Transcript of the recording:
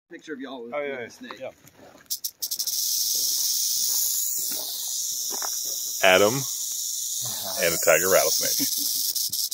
Picture of y'all with, the snake. Yeah. Adam and a tiger rattlesnake.